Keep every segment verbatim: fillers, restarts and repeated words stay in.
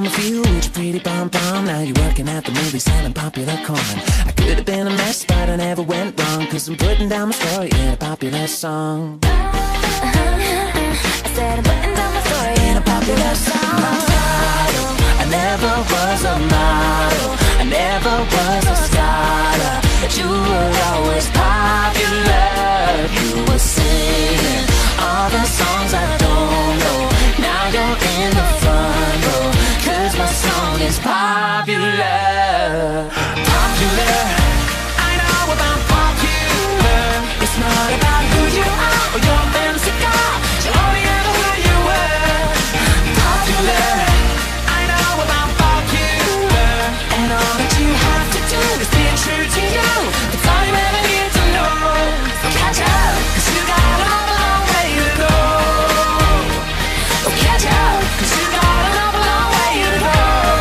with you with your pretty pom-pom. Now you're working at the movie selling popular corn. I could have been a mess, but I never went wrong, cause I'm putting down my story in a popular song. I said I'm putting down my story in a popular song. My title, I never was a model, I never was a scholar, but you were always popular. You were singing all the songs I don't know. Now you're in the front row, cause my song is popular. Popular, I know about popular. It's not about who you are or your fancy car, you only ever who you were. Popular, I know about popular. And all that you have to do is be true to you. That's all you ever need to know. So catch up, cause you got an awful long way to go. So catch up, cause you got an awful long way to go.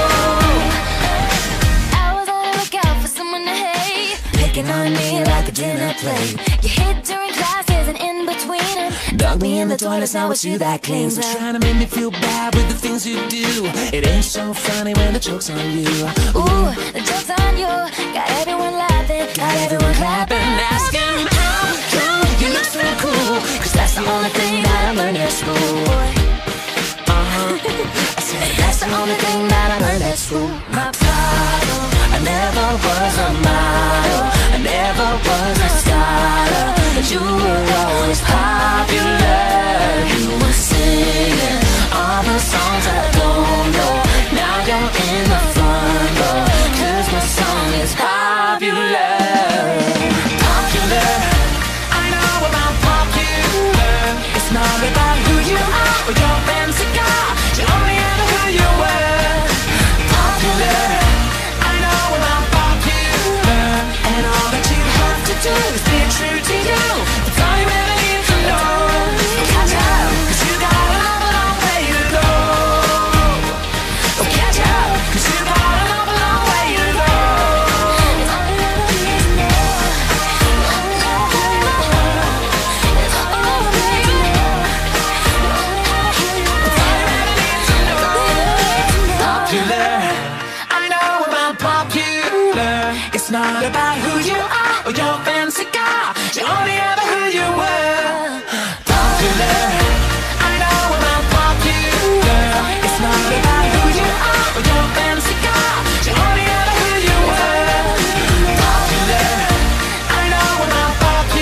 I was on the lookout for someone to hate, picking on me like a dinner plate. You hid during classes and in between them, dug me in the toilets, now it's you that cleans up. Trying to make me feel bad with the things you do. It ain't so funny when the joke's on you. Ooh, the joke's on you. Got everyone laughing, got everyone clapping, asking how come you look so cool, cause that's the only thing that I learned at school. Uh-huh. I said that's the only thing that I learned at school. My problem, I never was a model, I never was a scholar, but you were always popular. You were singing all the songs I don't know. Now you're in the front row, cause my song is popular. Popular, I know about popular. It's not about who you are or your fancy car, you only ever who you were. Popular, I know about popular. And all that you have to do is be true to you. That's all you ever need to know. So catch up, cause you got an awful long way to go. So catch up, cause you got an awful long way to go. It's all you ever need to know. It's all you ever need to know. It's all you ever need to know. Popular, I know about popular. It's not about who you are or your fancy car, you only ever who you were. Popular, I know about popular. It's not about who you are or your fancy car, you only ever who you were. Popular, I know about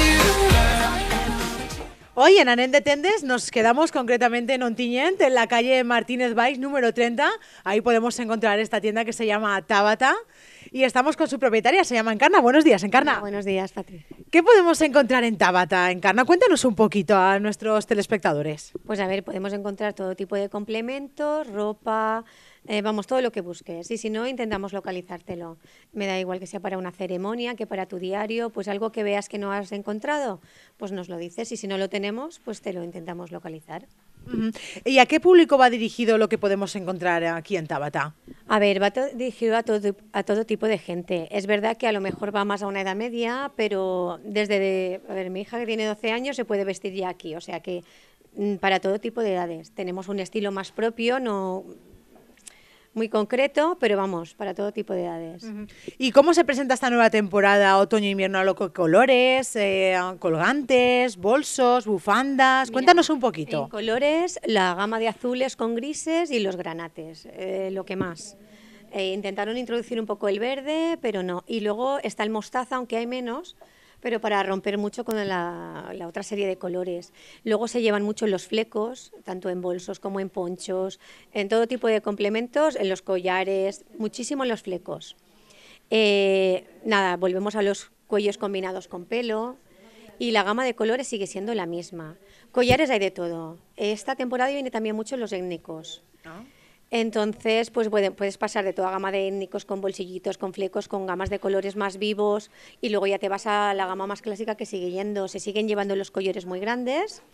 popular. Hoy en Anet de Tendes nos quedamos concretamente en Ontinyent, en la calle Martínez Valls número treinta. Ahí podemos encontrar esta tienda que se llama Tabata y estamos con su propietaria, se llama Encarna. Buenos días, Encarna. Hola, buenos días, Patri. ¿Qué podemos encontrar en Tabata, Encarna? Cuéntanos un poquito a nuestros telespectadores. Pues a ver, podemos encontrar todo tipo de complementos, ropa, eh, vamos, todo lo que busques. Y si no, intentamos localizártelo. Me da igual que sea para una ceremonia, que para tu diario, pues algo que veas que no has encontrado, pues nos lo dices. Y si no lo tenemos, pues te lo intentamos localizar. Uh-huh. ¿Y a qué público va dirigido lo que podemos encontrar aquí en Tabata? A ver, va to- dirigido a todo, a todo tipo de gente. Es verdad que a lo mejor va más a una edad media, pero desde, de, a ver, mi hija que tiene doce años se puede vestir ya aquí, o sea que mm, para todo tipo de edades. Tenemos un estilo más propio, no muy concreto, pero vamos, para todo tipo de edades. Uh-huh. ¿Y cómo se presenta esta nueva temporada otoño-invierno? ¿A lo co- colores, eh, colgantes, bolsos, bufandas? Mira, Cuéntanos un poquito. En colores, la gama de azules con grises y los granates, eh, lo que más. Eh, intentaron introducir un poco el verde, pero no. Y luego está el mostaza, aunque hay menos, pero para romper mucho con la, la otra serie de colores. Luego se llevan mucho los flecos, tanto en bolsos como en ponchos, en todo tipo de complementos, en los collares, muchísimo en los flecos. Eh, nada, volvemos a los cuellos combinados con pelo y la gama de colores sigue siendo la misma. Collares hay de todo. Esta temporada viene también mucho los étnicos. ¿No? Entonces, pues puede- puedes pasar de toda gama de étnicos con bolsillitos, con flecos, con gamas de colores más vivos y luego ya te vas a la gama más clásica que sigue yendo. Se siguen llevando los collares muy grandes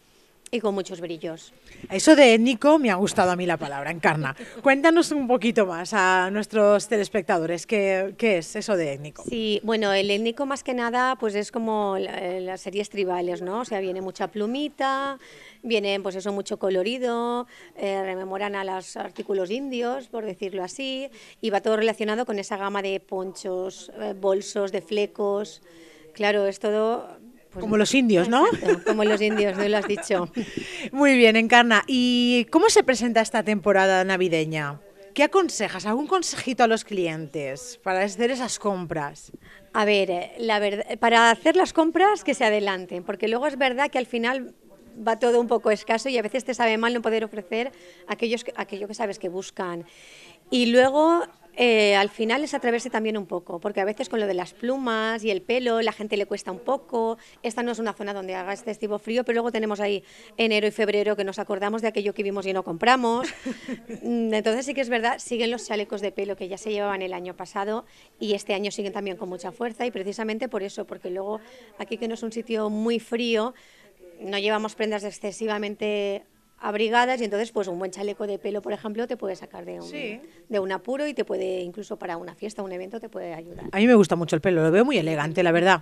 y con muchos brillos. Eso de étnico me ha gustado a mí la palabra, Encarna. Cuéntanos un poquito más a nuestros telespectadores, ¿qué, qué es eso de étnico? Sí, bueno, el étnico más que nada pues es como la, las series tribales, ¿no? O sea, viene mucha plumita, viene pues eso, mucho colorido, eh, rememoran a los artículos indios, por decirlo así, y va todo relacionado con esa gama de ponchos, eh, bolsos, de flecos. Claro, es todo... Pues, como los indios, ¿no? Exacto, como los indios, ¿no? Lo has dicho. Muy bien, Encarna. ¿Y cómo se presenta esta temporada navideña? ¿Qué aconsejas? ¿Algún consejito a los clientes para hacer esas compras? A ver, la verdad, para hacer las compras que se adelanten, porque luego es verdad que al final va todo un poco escaso y a veces te sabe mal no poder ofrecer aquellos, aquello que sabes que buscan. Y luego... Eh, al final es atreverse también un poco, porque a veces con lo de las plumas y el pelo la gente le cuesta un poco. Esta no es una zona donde haga excesivo frío, pero luego tenemos ahí enero y febrero que nos acordamos de aquello que vimos y no compramos. Entonces sí que es verdad, siguen los chalecos de pelo que ya se llevaban el año pasado y este año siguen también con mucha fuerza, y precisamente por eso, porque luego aquí, que no es un sitio muy frío, no llevamos prendas excesivamente abrigadas, y entonces pues un buen chaleco de pelo, por ejemplo, te puede sacar de un, sí. de un apuro, y te puede, incluso para una fiesta, un evento, te puede ayudar. A mí me gusta mucho el pelo, lo veo muy elegante, la verdad.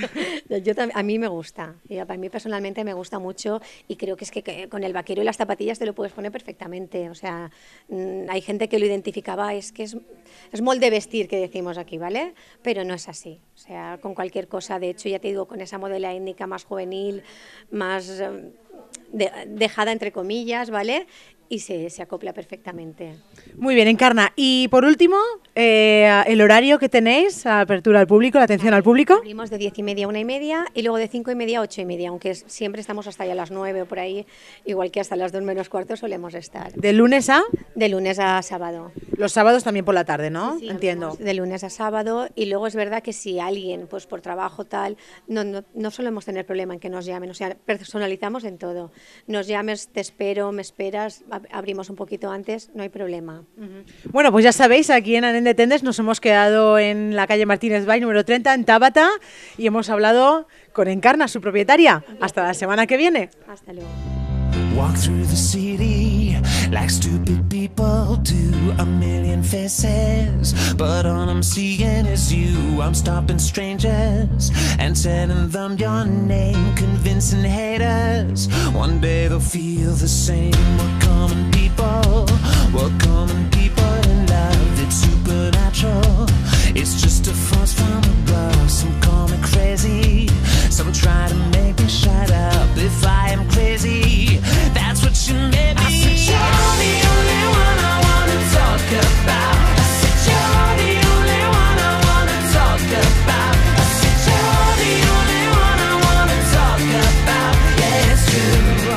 Yo a mí me gusta, y a mí personalmente me gusta mucho, y creo que es que, que con el vaquero y las zapatillas te lo puedes poner perfectamente. O sea, mmm, hay gente que lo identificaba, es que es, es molde vestir, que decimos aquí, ¿vale? Pero no es así. O sea, con cualquier cosa, de hecho, ya te digo, con esa modela étnica más juvenil, más... Eh, De, dejada entre comillas, ¿vale? Y se, se acopla perfectamente. Muy bien, Encarna. Y por último, eh, el horario que tenéis, la apertura al público, la atención al público. Abrimos de diez y media a una y media, y luego de cinco y media a ocho y media, aunque es, siempre estamos hasta ya las nueve o por ahí, igual que hasta las dos menos cuarto solemos estar. ¿De lunes a? De lunes a sábado. Los sábados también por la tarde, ¿no? Sí, entiendo. De lunes a sábado, y luego es verdad que si alguien, pues por trabajo tal, no, no, no solemos tener problema en que nos llamen, o sea, personalizamos en todo. Nos llames, te espero, me esperas, abrimos un poquito antes, no hay problema. Uh-huh. Bueno, pues ya sabéis, aquí en Arenys de Tendes nos hemos quedado en la calle Martínez Valls, número treinta, en Tábata, y hemos hablado con Encarna, su propietaria. Hasta la semana que viene. Hasta luego. Walk through the city like stupid people do, a million faces, but all I'm seeing is you. I'm stopping strangers and telling them your name, convincing haters one day they'll feel the same. We're common people, we're common people in love. It's supernatural, it's just a force from above. Some call me crazy, some try to make me shut up. If I am crazy, that's what you made me. I said you're the only one I wanna talk about. I said you're the only one I wanna talk about. I said you're the only one I wanna talk about. Yeah, it's true.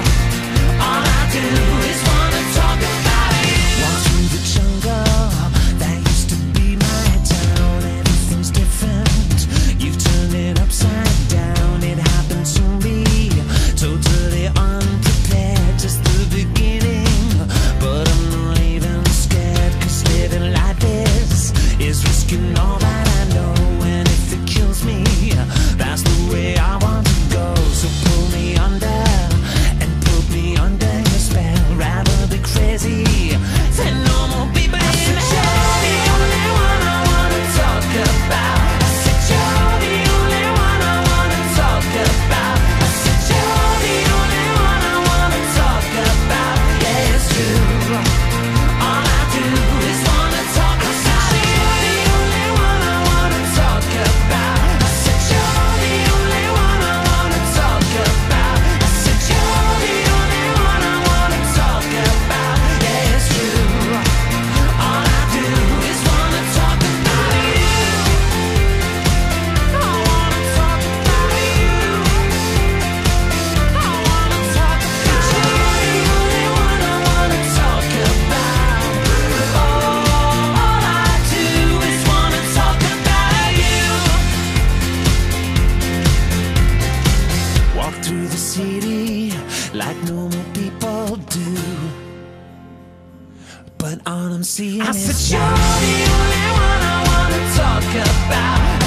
All I do is wanna talk about you. Walk through the jungle, that used to be my town. Everything's different, you've turned it upside down. It happened to me, totally unprepared, just the beginning. But I'm not even scared, cause living like this is risking all that I know. And if it kills me, that's the way I want to go. So pull me under and put me under your spell. Rather be crazy than normal people in hell. You're the only one I wanna talk about. I said you're the only one I wanna talk about. I said you're the only one I wanna talk about. Yeah, it's true. All I do is wanna talk about you. You're the only one I wanna talk about. I said you're the only one I wanna talk about. I said you're the only one I wanna talk about. Yeah, it's true. All I do is wanna talk about you. I wanna talk about you. I wanna talk about you. You're the only one I wanna talk about. Oh, all I do is wanna talk about you. Walk through the city like normal people do, but all I'm seeing I is said you're the only one I wanna talk about.